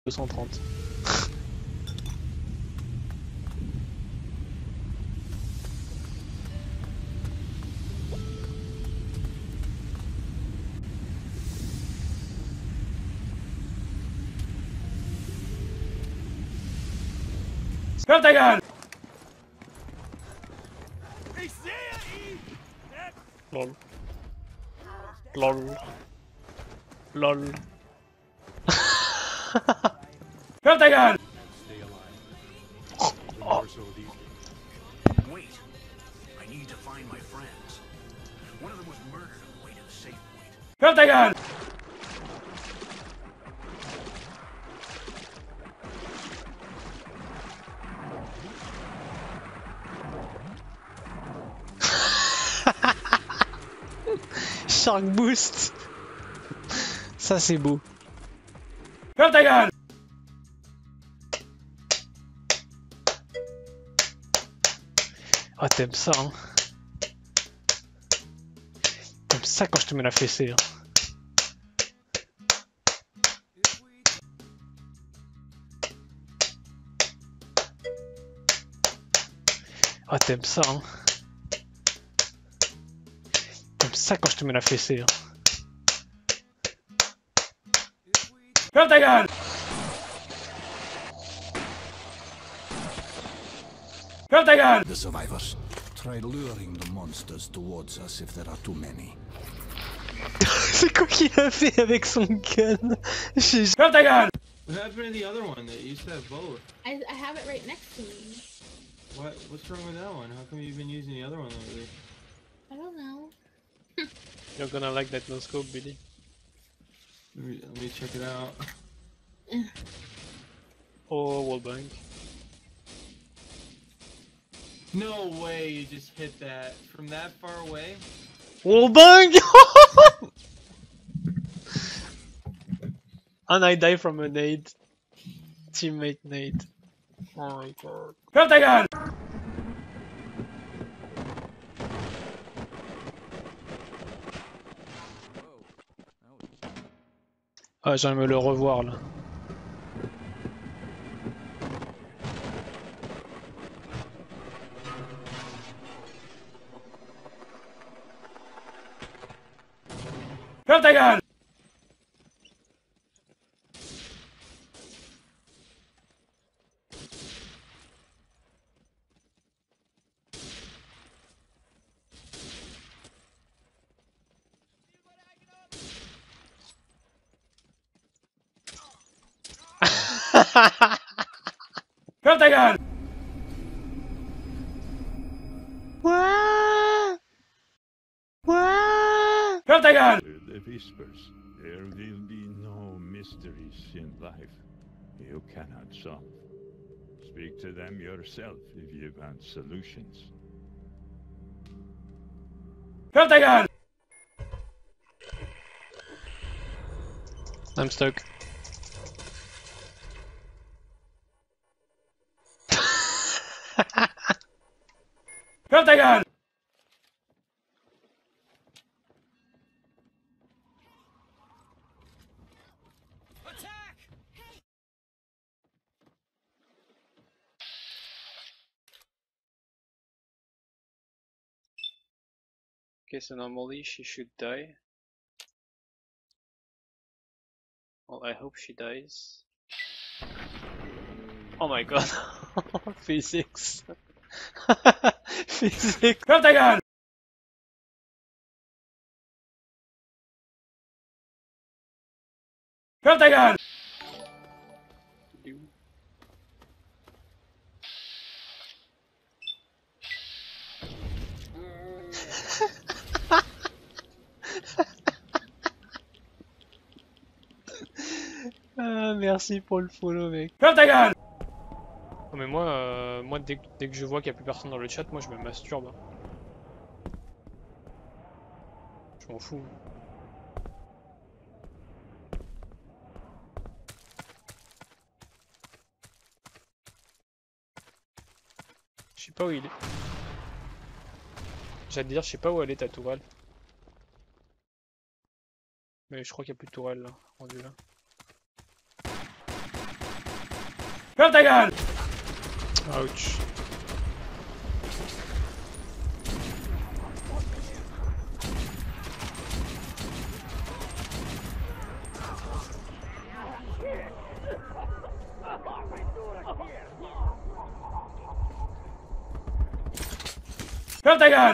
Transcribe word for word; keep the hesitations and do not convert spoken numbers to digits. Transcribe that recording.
deux cent trente. Ferme ta gueule! Lol. Lol. Lol. Ferme ta gueule! Wait, I need to find my friends. One of them was murdered on the way to the safe point. Ferme ta gueule! Shark Boost. Ça c'est beau. Ferme ta gueule! Ah t'aimes ça hein. T'aimes ça quand je te mets la fessée hein. Ah t'aimes ça hein. T'aimes ça quand je te mets la fessée hein. Ferme ta gueule! Ferme ta gueule! The survivors, try luring the monsters towards us if there are too many. C'est quoi qu'il a fait avec son gun? J'ai... Ferme ta gueule! What happened to the other one that used to have both? I, I have it right next to me. What what's wrong with that one? How come you've been using the other one lately? I don't know. You're gonna like that no scope, Billy. Let me, let me check it out. Oh, wallbang. No way you just hit that from that far away. Wallbang! And I die from a nade. Teammate nade. Oh my god. Ferme ta gueule! Ah, j'aimerais me le revoir là. Ferme ta gueule! Ferme ta gueule! Ouah! Ouah! Ferme ta gueule! The Whispers. There will be no mysteries in life you cannot solve. Speak to them yourself if you want solutions. Ferme ta gueule! I'm stuck. Ferme ta gueule! Okay, so normally she should die. Well, I hope she dies. Oh my god. Physics. Physics. Ferme ta gueule! Ferme ta gueule! Ah, merci pour le follow, mec. Ferme ta gueule! Non mais moi, euh, moi dès, que- dès que je vois qu'il n'y a plus personne dans le chat, moi je me masturbe. Je m'en fous. Je sais pas où il est. J'allais dire, je sais pas où elle est ta tourelle. Mais je crois qu'il n'y a plus de tourelle là, rendu là. Vänta igen! Ouch. Vänta igen!